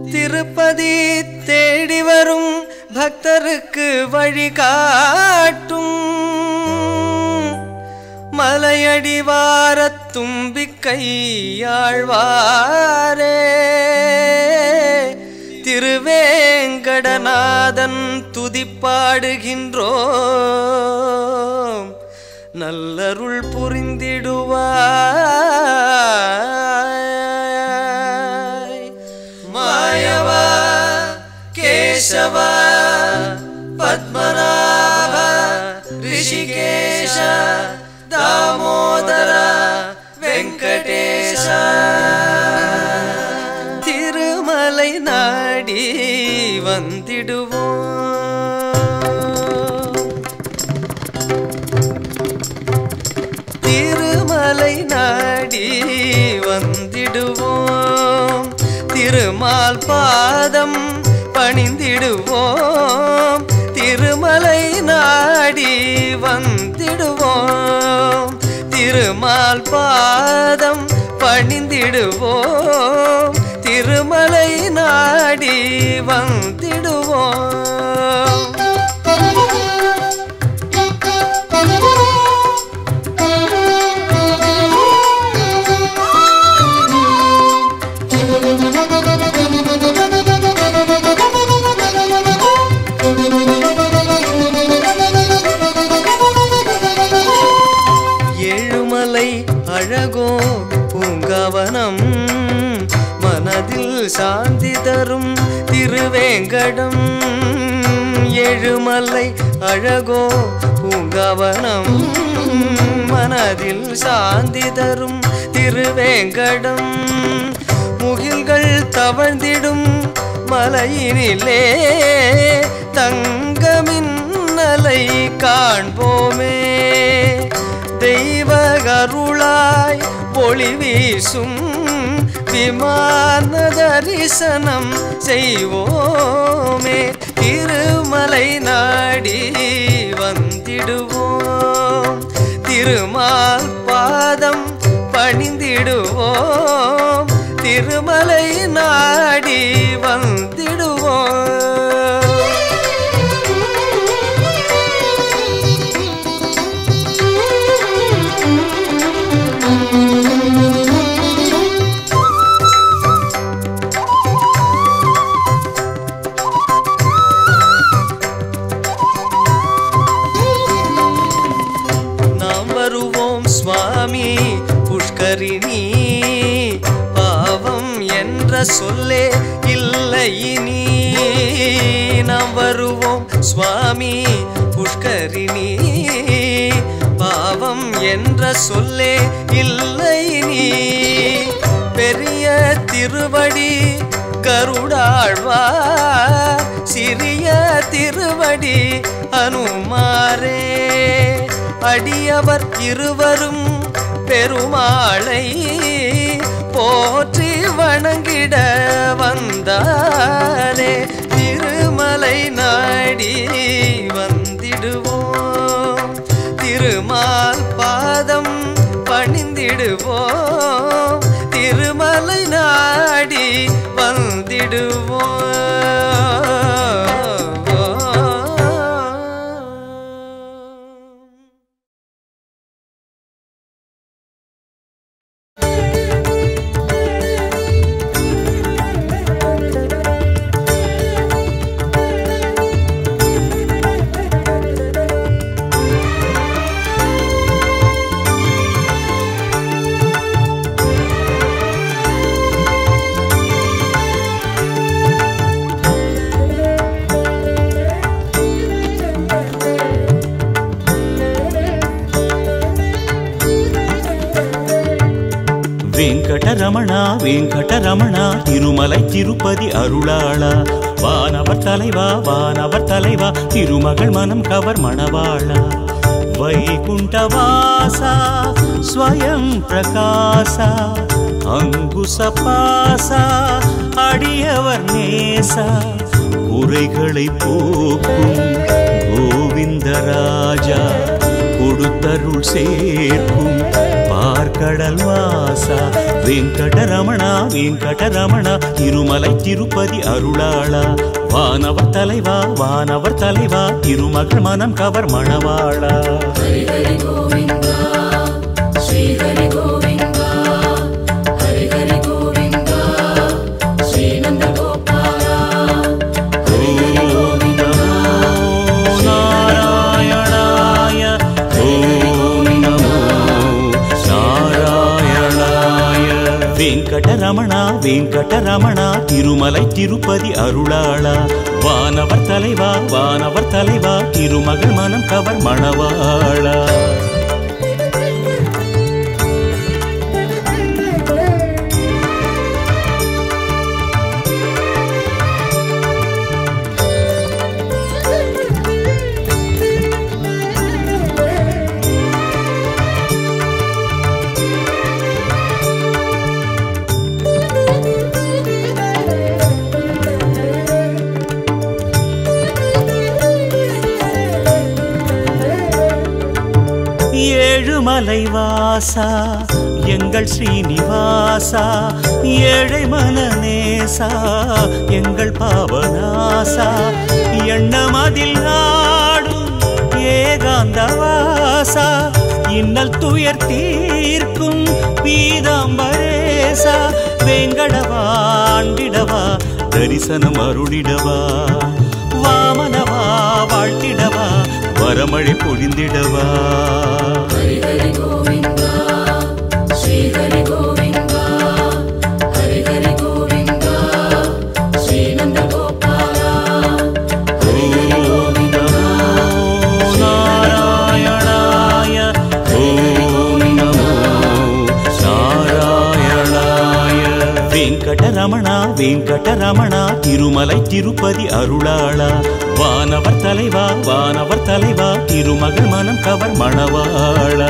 திருப்பதி தேடி வரும் பக்தருக்கு வழிகாட்டும் மலையடிவார தும்பிக்கையாழ்வாரே திருவேங்கடநாதன் துதிப்பாடுகின்றோம் நல்லருள் புரிந்திடுவாய் மாயவா கேசவ பத்மநாப ரிஷிகேஷ தாமோதர வெங்கடேஷ திருமலை நாடி வந்திடுவோம் திருமலை நாடி வந்திடுவோம் திருமால் பாதம் பணிந்திடுவோம் திருமலை நாடி வந்திடுவோம் திருமால் பாதம் பணிந்திடுவோம் திருமலை நாடி வந்திடுவோம் ஏழுமலை அழகோ பூங்காவனம் மனதில் சாந்தி தரும் திருவேங்கடம் ஏழுமலை அழகோ பூங்காவனம் மனதில் சாந்தி தரும் திருவேங்கடம் முகில்கள் தவழ்ந்திடும் மலையினிலே தங்கமின்னலை காண்போமே தெய்வ கருளாய் ஒளி வீசும் விமான தரிசனம் செய்வோமே திருமலை நாடி வந்திடுவோம் திருமால் பாதம் பணிந்திடுவோம் திருமலை நாடி வந்திடுவோம் சுவாமி புஷ்கரிணி பாவம் என்ற சொல்லே இல்லை இனி நாம் வருவோம் சுவாமி புஷ்கரிணி பாவம் என்ற சொல்லே இல்லை இனி பெரிய திருவடி கருடாழ்வார் சிறிய திருவடி அனுமாரே அடியவர் இருவரும் பெருமாளை போற்றி வணங்கிட வந்தாரே திருமலை நாடி வந்திடுவோம் திருமால் பாதம் பணிந்திடுவோம் திருமலை நாடி வந்திடுவோம் வெங்கடரமணா வெங்கடரமணா திருமலை திருப்பதி அருளாளா வானவர் தலைவா திருமகள் மனம் கவர் மணவாளா வைகுண்டவாசா ஸ்வயம் பிரகாசா அங்குசபாசா அடியவர் நேசா குறைகளை போக்கும் கோவிந்தராஜா கொடுத்தருள் சேர்க்கும் பார்க்கடல் வாசா வெங்கடரமணா வெங்கடரமணா திருமலை திருப்பதி அருளாளா வானவர் தலைவா வானவர் தலைவா திருமகள் மனம் கவர் மணவாளா ஹரி ஹரி கோவிந்தா ஸ்ரீ ஹரி கோவிந்தா ஹரி ஹரி கோவிந்தா ஸ்ரீ நந்த கோபாலா ஓம் நமோ நாராயணாய ஓம் நமோ நாராயணாய வெங்கடரமணா வெங்கடரமணா திருமலை திருப்பதி அருளாளா வானவர் தலைவா வானவர் தலைவா திருமகள் மனம் கவர் மணவாளா ஏழுமலை வாசா எங்கள் ஸ்ரீனிவாசா ஏழை மனநேசா எங்கள் பாவநாசா எண்ணமதில் நாடும் ஏகாந்தவாசா இன்னல் துயர் தீர்க்கும் பீதாம்பரேசா வேங்கடவாண்டிடவா தரிசனம் அருளிடவா வாமனவா வாழ்த்திடவா வரமழை பொழிந்திடவா ஹரி ஹரி கோவிந்தா ஸ்ரீ ஹரி கோவிந்தா ஹரி ஹரி கோவிந்தா ஸ்ரீ நந்த கோபாலா ஓம் நமோ நாராயணாய ஓம் நமோ நாராயணாய வெங்கடரமணா வெங்கடரமணா திருமலை திருப்பதி அருளாளா வானவர் தலைவா வானவர் தலைவா திருமகள் மனம் கவர் மணவாளா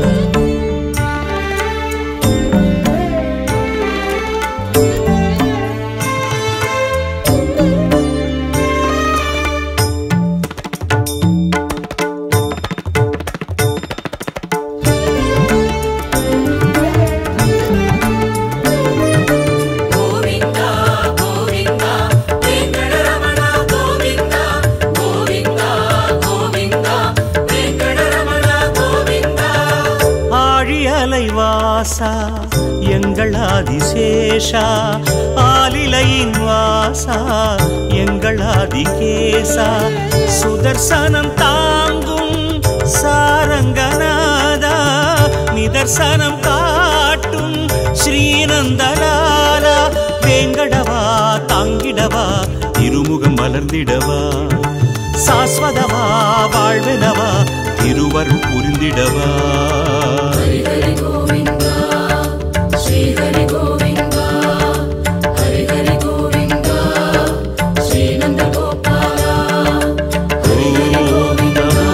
கோவிந்தா கோவிந்தா வெங்கடரமணா கோவிந்தா கோவிந்தா கோவிந்தா வெங்கடரமணா கோவிந்தா ஆழியலை வாசா எங்கள் ஆதிசேஷா ஆலிலையின் வாசா எங்கள் ஆதிகேசா சுதர்சனம் தாங்கும் சாரங்கநாதா நிதர்சனம் காட்டும் ஸ்ரீநந்தலாலா வேங்கடவா தாங்கிடவா திருமுகம் மலர்ந்திடவா சாஸ்வதவா வாழ்வெனவா திருவருள் புரிந்திடவா ஹரி ஹரி கோவிந்தா ஸ்ரீ ஹரி கோவிந்தா ஹரி ஹரி கோவிந்தா ஸ்ரீ நந்த கோபாலா ஓம் நமோ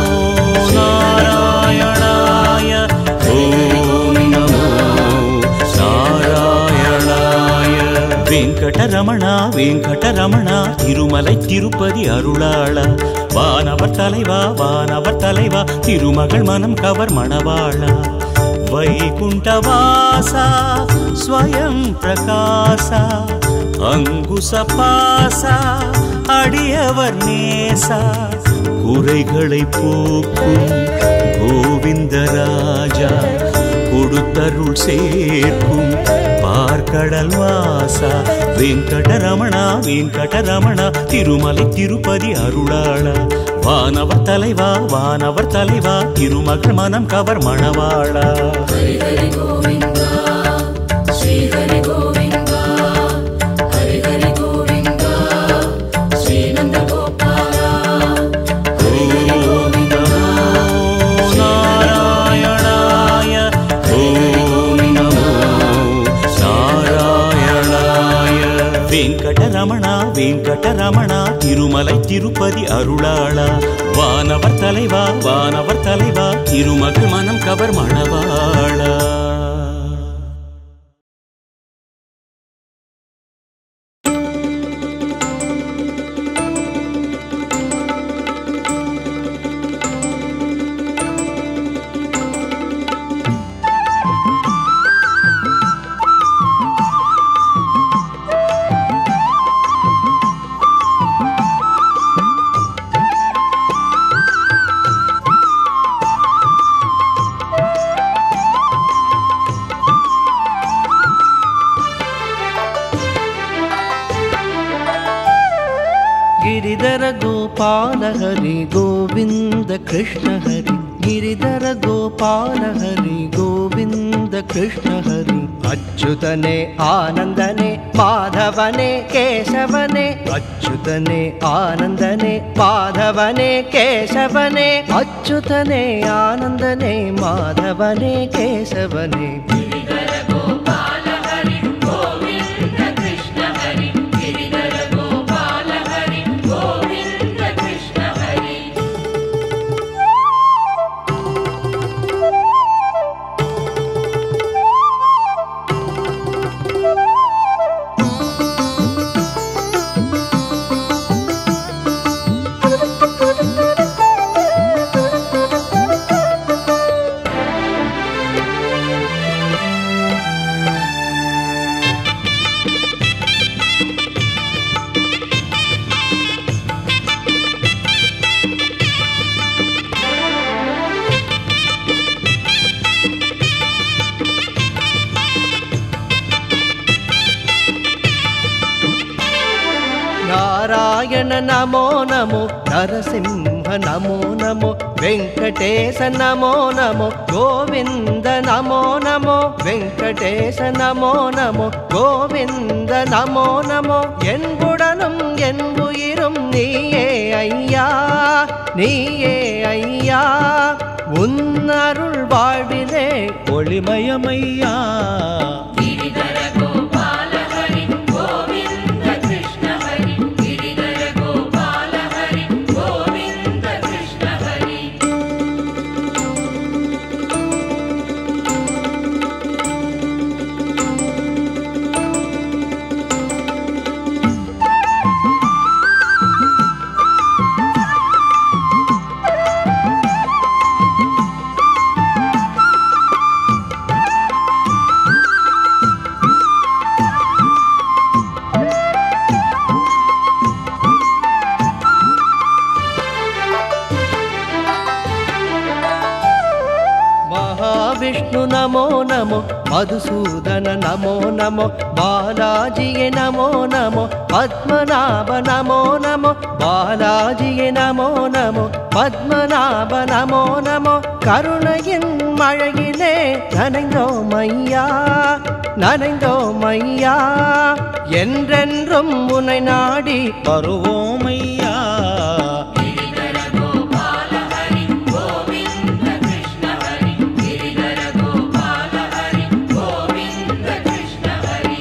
நாராயணாய ஓம் நமோ நாராயணாய வெங்கடரமணா வெங்கடரமணா திருமலை திருப்பதி அருளாளா வானவர் தலைவா வானவர் தலைவா திருமகள் மனம் கவர் மணவாளா வைகுண்டவாசா ஸ்வயம் பிரகாசா அங்குசபாசா அடியவர் நேசா குறைகளை போக்கும் கோவிந்தராஜா கொடுத்தருள் சேர்க்கும் பார்க்கடல் வாசா வெங்கடரமணா வெங்கடரமணா திருமலை திருப்பதி அருளாளா வானவர் தலைவா வானவர் தலைவா திருமகள் மனம் கவர் மணவாளா ஹரி ஹரி கோவிந்தா ஸ்ரீ ஹரி கோவிந்தா ஹரி ஹரி கோவிந்தா ஸ்ரீ நந்த கோபாலா ஓம் நமோ நாராயணாய ஓம் நமோ நாராயணாய வெங்கடரமணா வெங்கடரமணா திருமலை திருப்பதி அருளாளா வானவர் தலைவா வானவர் தலைவா திருமகள் மனம் கவர் மணவாளா गिरिधर गोपाल हरि गोविंद कृष्ण हरि गिरिधर गोपाल हरि गोविंद कृष्ण हरि अच्युतने आनंदने माधवने केशवने अच्युतने आनंदने माधवने केशवने अच्युतने आनंदने माधवने केशवने गिरिधर गोपाल हरि गोविंद कृष्ण हरि गिरिधर गोपाल हरि गोविंद कृष्ण हरि नारायण नमो नमो नरसिंह नमो नमो वेंकटेश नमो नमो गोविंद नमो नमो वेंकटेश नमो नमो गोविंद नमो नमो என்புடனும் என் உயிரும் நீயே ஐயா நீயே ஐயா உன் அருள் வாழ்விலே ஒளிமயமையா गिरिधर गोपाल हरि गोविंद कृष्ण हरि गिरिधर गोपाल हरि गोविंद कृष्ण हरि महाविष्णु नमो नमो मधुसूदन नमो नमो बालाजिये नमो नमो पद्मनाभ नमो नमो बालाजिये नमो नमो पद्मनाभ नमो नमो கருணையின் மழையிலே நனைந்தோம் ஐயா என்றென்றும் உன்னை நாடி வருவோம் ஐயா गिरिधर गोपाल हरि गोविंद कृष्ण हरि गिरिधर गोपाल हरि गोविंद कृष्ण हरि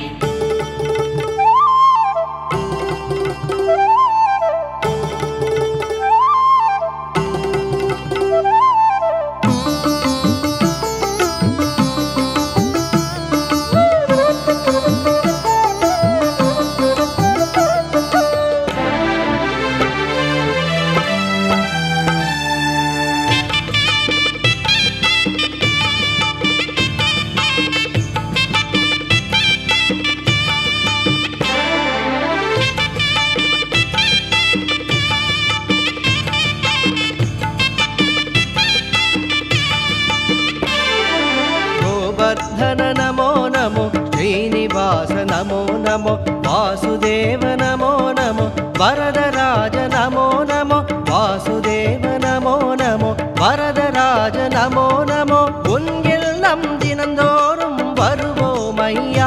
गोवर्धन नमो नमो श्रीनिवास नमो नमो वासुदेव नमो नमो वरदराज नमो नमो वासुदेव नमो नमो वरदराज नमो नमो उन இல்லம் தினந்தோறும் வருவோம்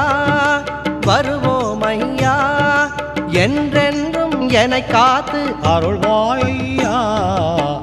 ஐயா என்றென்றும் என்னை காத்து அருள்வாயா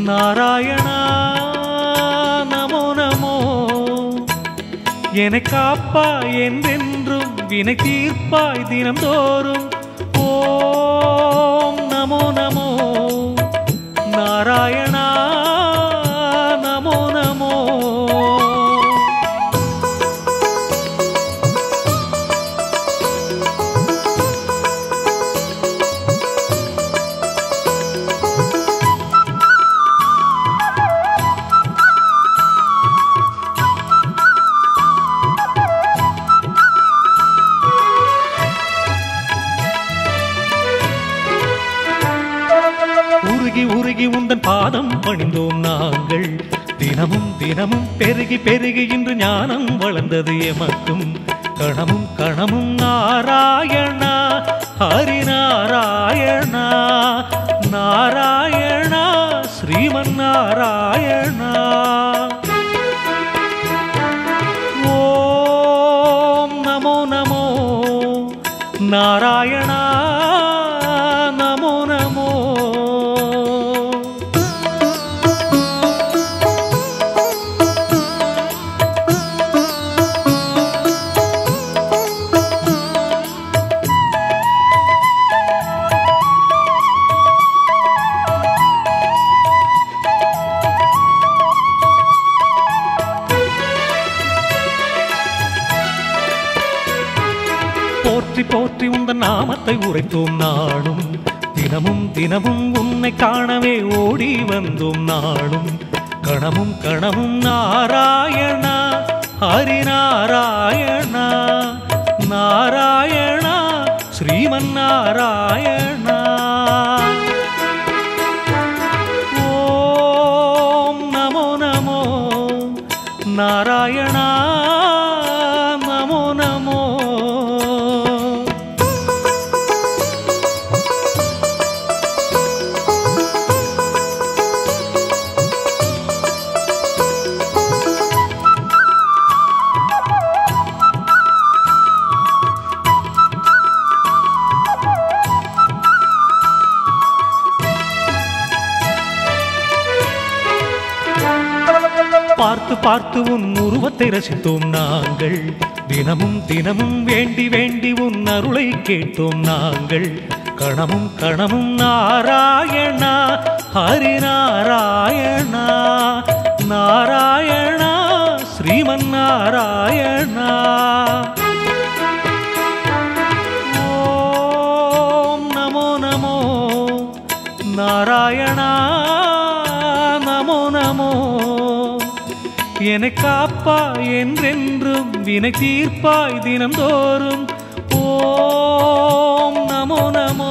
நாராயணா நமோ நமோ என்னை காப்பாய் என்றென்றும் வினை தீர்ப்பாய் தினம்தோறும் ஓம் நமோ நமோ நாராயணா நமோ நமோ உருகி உருகி உந்தன் பாதம் பணிந்தோம் நாங்கள் தினமும் தினமும் பெருகி பெருகி இன்று ஞானம் வளர்ந்தது எமக்கும் கணமும் கணமும் நாராயணா ஹரிநாராயணா நாராயணா ஸ்ரீமன் நாராயணா ஓம் நமோ நமோ நாராயணா நமோ நமோ போற்றி போற்றி உந்தன் நாமத்தை உரைத்தோம் நாளும் தினமும் தினமும் உன்னை காணவே ஓடி வந்தோம் நாளும் கணமும் கணமும் நாராயணா ஹரிநாராயணா நாராயணா ஸ்ரீமன் நாராயணா ஓம் நமோ நமோ நாராயணா நமோ நமோ பார்த்து பார்த்து உன் உருவத்தை ரசித்தோம் நாங்கள் தினமும் தினமும் வேண்டி வேண்டி உன் அருளை கேட்டோம் நாங்கள் கணமும் கணமும் நாராயணா ஹரிநாராயணா நாராயணா ஸ்ரீமன் நாராயணா ஓம் நமோ நமோ நாராயணா நமோ நமோ என்னை காப்பாய் என்றென்றும் வினை தீர்ப்பாய் தினம்தோறும் ஓம் நமோ நமோ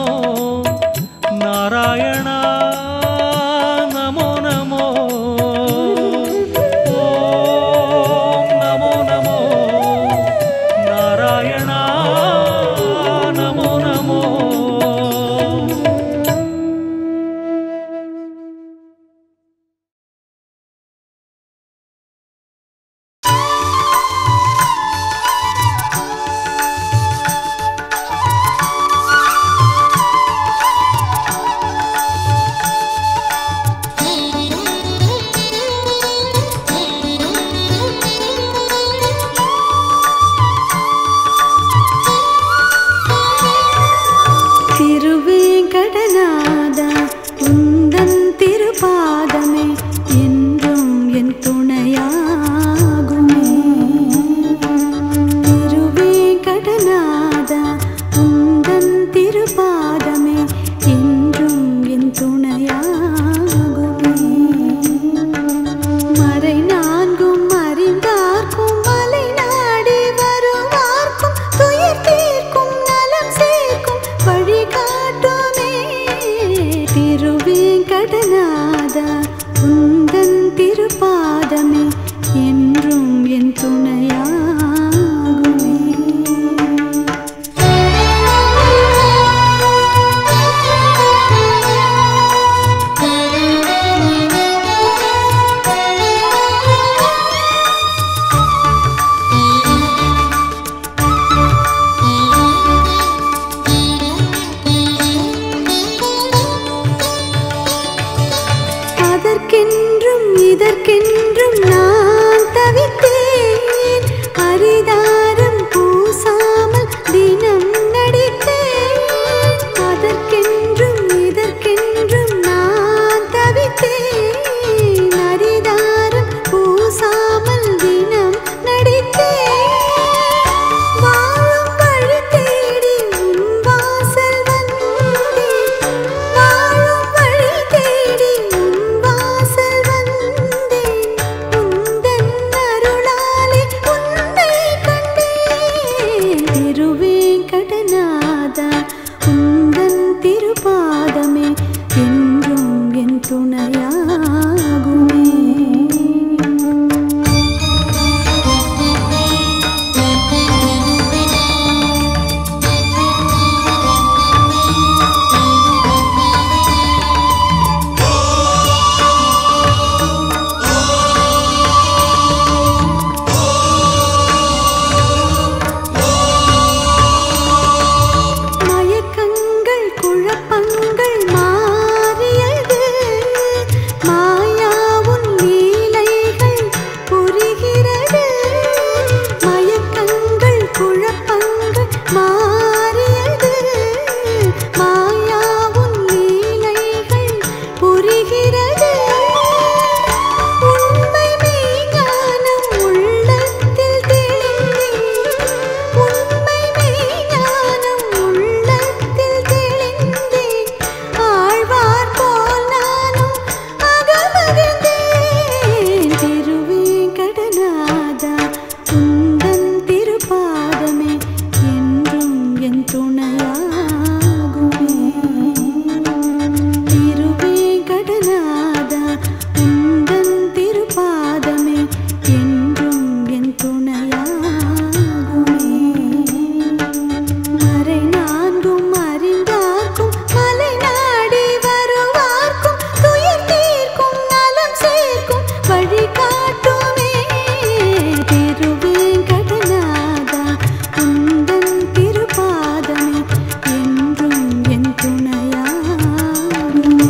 நாராயணா நமோ நமோ ஓம் நமோ நமோ நாராயணா நமோ நமோ திருவேங்கடநாதா உந்தன் திருபாதமே என்றும் என் துணையாகுமே திருவேங்கடநாதா உந்தன் திருபாதமே என்றும் என் துணையாகுமே மறை நான்கும் அறிந்தார்க்கும் மலை நாடி வருவார்க்கும் துயர் தீர்க்கும் நலம் சேர்க்கும் வழிகாட்டுமே திருவேங்கடநாதா உந்தன் திருபாதமே என்றும் என் துணையாகுமே அதற்கே இதற்கென்றும் நான் தவித்தேன். அரிதாரம் பூசாமல் தினம் நடித்தேன். அதற்கென்றும் இதற்கென்றும் நான் தவித்தேன். அரிதாரம் பூசாமல் தினம் நடித்தேன். வாழும் வழி தேடி உன் வாசல் வந்தேன். வாழும் வழி தேடி உன் வாசல் வந்தேன். உந்தன் அருளாலே உன்னை கண்டேன். திருவேங்கடநாதா உந்தன் திருப்பாதமே என்றும் என் துணையாகுமே. மயக்கங்கள் குழப்பங்கள் மாறியது. மாயா உன் லீலைகள் புரிகிறது. மயக்கங்கள் குழப்பங்கள் மாறியது. மாயா உன் லீலைகள் புரிகிறது. உண்மை மெய்ஞானம் உள்ளத்தில் தெளிந்தேன். உண்மை மெய்ஞானம் உள்ளத்தில் தெளிந்தேன். ஆழ்வார் போல் நானும் அகமகிழ்ந்தேன். திருவேங்கடநாதா உந்தன் திருப்பாதமே என்றும் என் துணையாகுமே. திருவேங்கடநாதா உந்தன் திருப்பாதமே என்றும் என் துணையாகுமே. மறை நான்கும் அறிந்தார்க்கும் மலை நாடி வருவார்க்கும் துயர் தீர்க்கும் நலம் சேர்க்கும் வழி காட்டுமே. திருவேங்கடநாதா உந்தன் திருப்பாதமே என்றும் என் துணையாகுமே.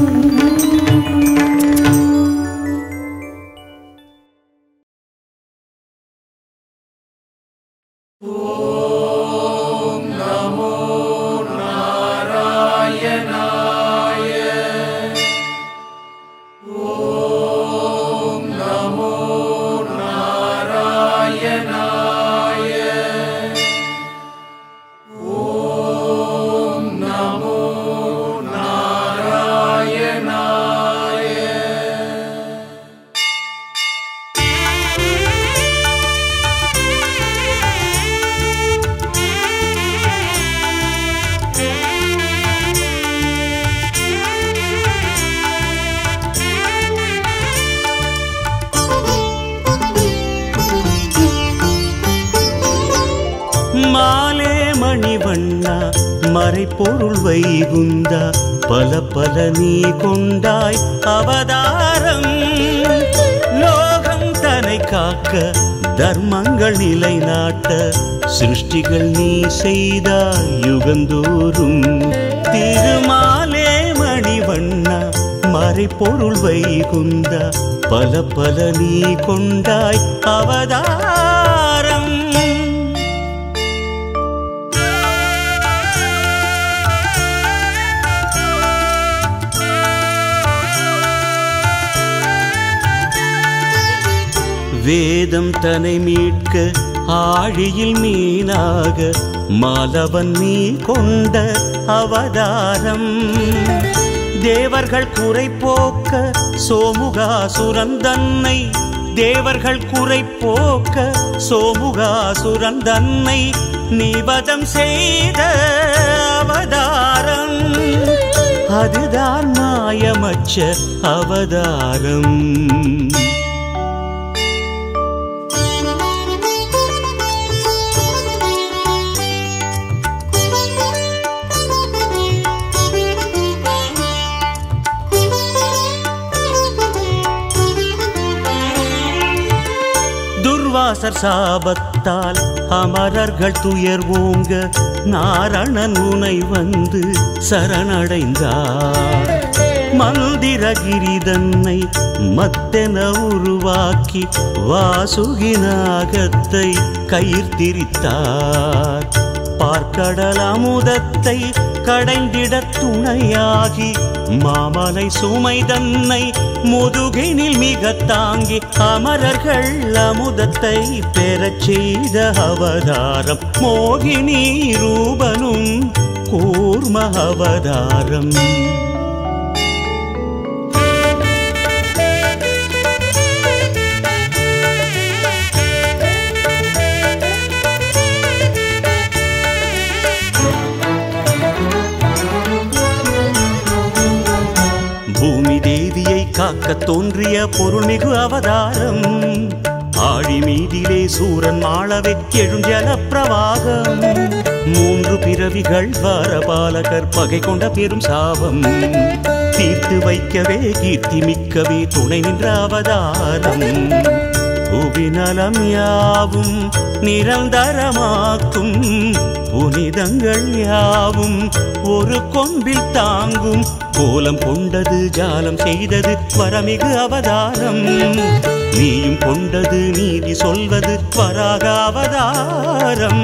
மாலே மணிவண்ணா மறைப்பொருள் வைகுந்தா பல பல நீ கொண்டாய் அவதாரம். லோகம் தன்னை காக்க தர்மங்கள் நிலைநாட்ட சிருஷ்டிகள் நீ செய்தாய் யுகந்தோறும். திருமாலே மணிவண்ணா மறைப்பொருள் வைகுந்தா பல பல நீ கொண்டாய் அவதாரம். வேதம் தன்னை மீட்க ஆழியில் மீனாக மாலவன் நீ கொண்ட அவதாரம். தேவர்கள் குறை போக்க சோமுகாசுரன் தன்னை தேவர்கள் குறை போக்க சோமுகாசுரன் தன்னை நிவதம் செய்த அவதாரம். அதுதான் மாயமற்ற அவதாரம். துர்வாசர் சாபத்தால் அமரர்கள் துயர் ஓங்க நாரணன் உனை வந்து சரணடைந்தார். மந்திரகிரிதன்னை மத்தென உருவாக்கி வாசுகி நாகத்தை கயிர்த்திரித்தார். பார்க்கடல் அமுதத்தை கடைந்திட துணையாகி மாமலை சுமை தன்னை முதுகினில் மிக தாங்கி அமரர்கள் அமுதத்தை பெறச் செய்த அவதாரம் மோகினி ரூபனும் கூர்ம அவதாரம். பூமி தேவியை காக்க தோன்றிய பொருள்மிகு அவதாரம். ஆழி மீதிலே சூரன் மாளவே எழுஞ்சல பிரவாகம். 3 பிறவிகள் வாரபாலகர் பகை கொண்ட பெரும் சாபம் தீர்த்து வைக்கவே கீர்த்தி மிக்கவே துணை நின்ற அவதாரம். புவிநலம் யாவும் நிரந்தரமாக்கும் புனிதங்கள் யாவும் ஒரு கொம்பில் தாங்கும் கோலம் கொண்டது ஜாலம் செய்தது வரமிகு அவதாரம். நீயும் கொண்டது நீதி சொல்வது வராக அவதாரம்.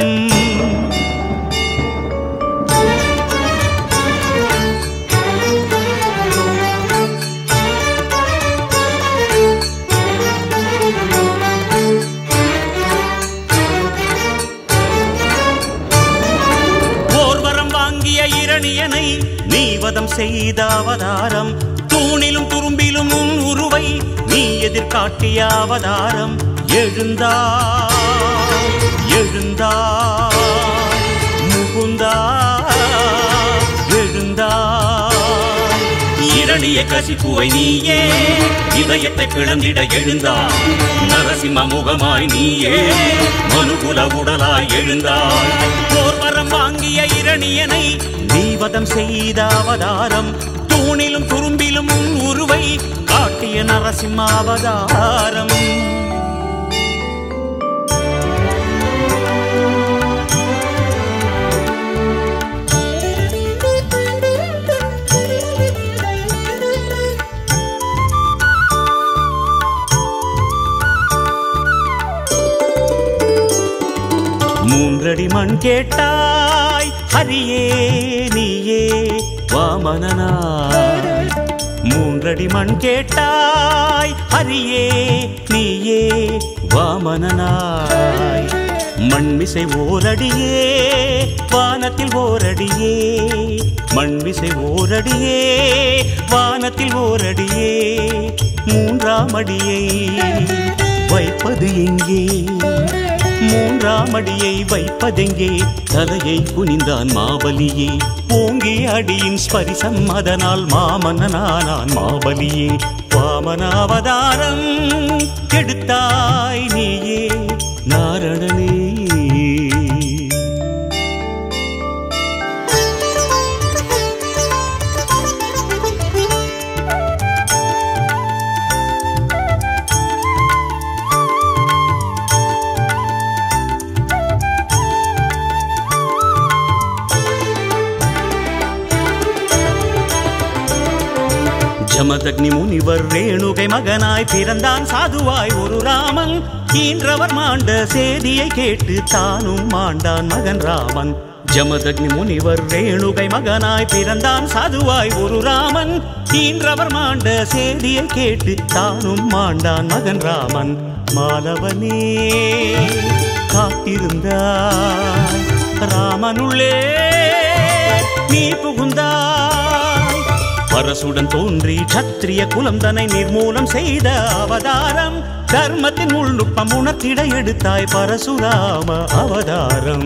இரணியனை நீவதம் செய்த அவதாரம். தூணிலும் துரும்பிலும் உன் உருவை நீ எதிர்காட்டிய அவதாரம். எழுந்தாய் எழுந்தாய் முகுந்தா எழுந்தாய். இரணிய கசிப்புவை நீயே இதயத்தை பிளந்திட எழுந்தாய். நரசிம்ம முகமாய் நீயே மனுகுல உடலாய் எழுந்தாய். போர்வரம் வாங்கிய இரணியனை நீவதம் செய்த அவதாரம். தூணிலும் துரும்பிலும் உன் உருவை காட்டிய நரசிம்ம அவதாரம். மூன்றடி மண் கேட்டாய் ஹரியே நீயே வாமனனாய். மூன்றடி மண் கேட்டாய் ஹரியே நீயே வாமனனாய். மண்மிசை ஓரடியே வானத்தில் ஓரடியே. மண்மிசை ஓரடியே வானத்தில் ஓரடியே. மூன்றாம் அடியை வைப்பது எங்கே? மூன்றாம் அடியை வைப்பதெங்கே? தலையை குனிந்தான் மாபலியே. ஓங்கி அடியின் ஸ்பரிசம் அதனால் மாமனானான் மாபலியே. வாமனாவதாரம் கெடுத்தாய் நீயே நாரணனே. ஜமதக்னி முனிவர் ரேணுகை மகனாய் பிறந்தான் சாதுவாய் ஒரு ராமன். ஈன்றவர் மாண்ட சேதியை கேட்டு தானும் மாண்டான் மகன் ராமன். ஜமதக்னி முனிவர் ரேணுகை மகனாய் பிறந்தான் சாதுவாய் ஒரு ராமன். ஈன்றவர் மாண்ட சேதியை கேட்டு தானும் மாண்டான் மகன் ராமன். மாலவனே காத்திருந்தாய் ராமனுள்ளே நீ புகுந்தாய். பரசுடன் தோன்றி சத்திரிய குலம் தன்னை நிர்மூலம் செய்த அவதாரம். தர்மத்தின் உள்நுட்பம் உணர்த்திட எடுத்தாய் பரசுராம அவதாரம்.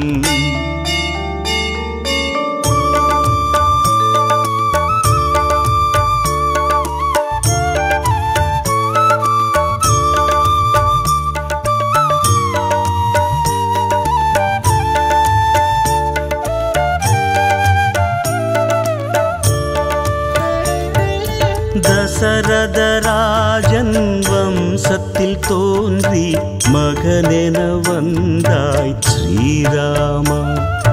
தசரதராஜன் வம்சத்தில் தோன்றி மகனென வந்தாய் ஸ்ரீராமா.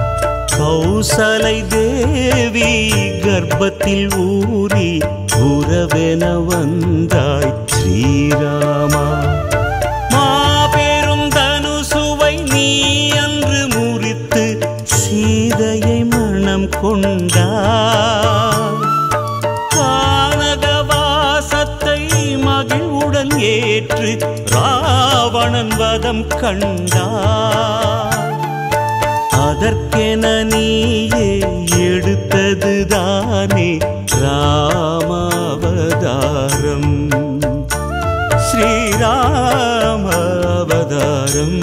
கௌசலை தேவி கர்ப்பத்தில் ஊறி புற ஏற்று ராவணன் வதம் கண்டார். அதற்கென நீயே எடுத்ததுதானே ராமாவதாரம், ஸ்ரீராமாவதாரம்.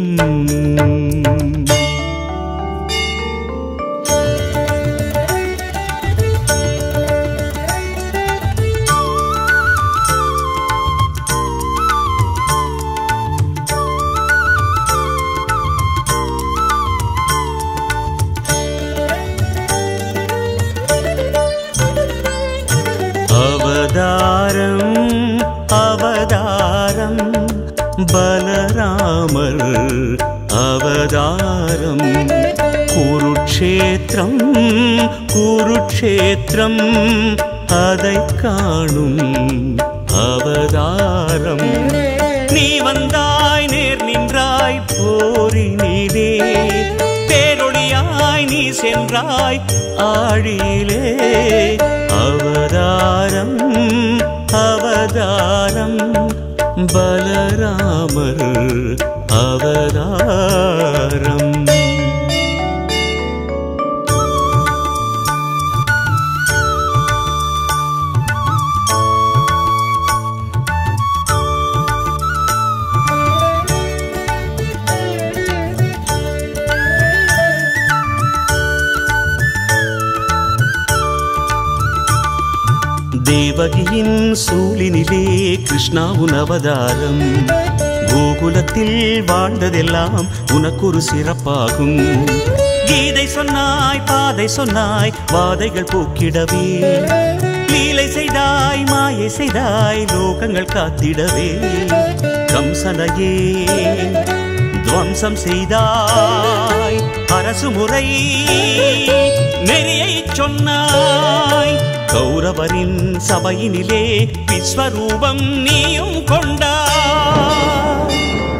அவதாரம் அவதாரம் பலராமர் அவதாரம், குருட்சேத்திரம் குருட்சேத்திரம் அதை காணும் அவதாரம். நீ வந்தாய் நேர் நின்றாய் போரினிலே, பேரொளியாய் நீ சென்றாய் ஆழியிலே. அவதாரம் அவதாரம் பலராமர் அவதாரம். தேவகியின் சூழினிலே கிருஷ்ணா உன் அவதாரம், கோகுலத்தில் வாழ்ந்ததெல்லாம் உனக்கொரு சிறப்பாகும். கீதை சொன்னாய் பாதை சொன்னாய் வாதைகள் போக்கிடவே, லீலை செய்தாய் மாயை செய்தாய் லோகங்கள் காத்திடவே. கம்சனையே துவம்சம் செய்தாய், அரசு முறை நெறியை சொன்னாய். கௌரவரின் சபையினிலே விஸ்வரூபம் நீயும் கொண்டாய்.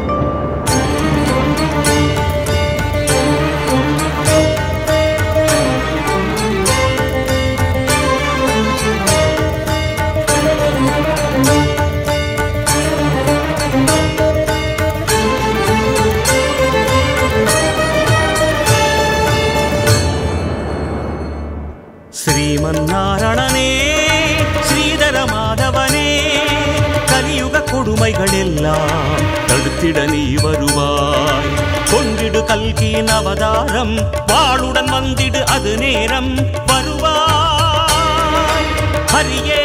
ஸ்ரீமன்னாராயணனே ஸ்ரீதர மாதவனே, கலியுக கொடுமைகள் எல்லாம் தடுத்திட நீ வருவாய். கொண்டிடு கல்கியின் அவதாரம், வாளுடன் வந்திடு அது நேரம் வருவாய். ஹரியே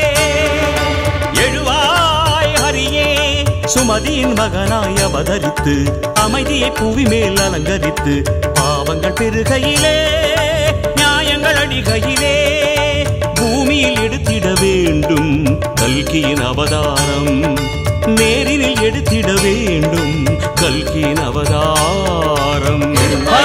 எழுவாய் ஹரியே, சுமதியின் மகனாய் அவதரித்து அமைதியை புவி மேல் அலங்கரித்து, பாவங்கள் பெருகையிலே நியாயங்கள் அடிகையிலே பூமியில் எடுத்திட வேண்டும் கல்கியின் அவதாரம். நேரில் எடுத்திட வேண்டும் கல்கியின் அவதாரம்.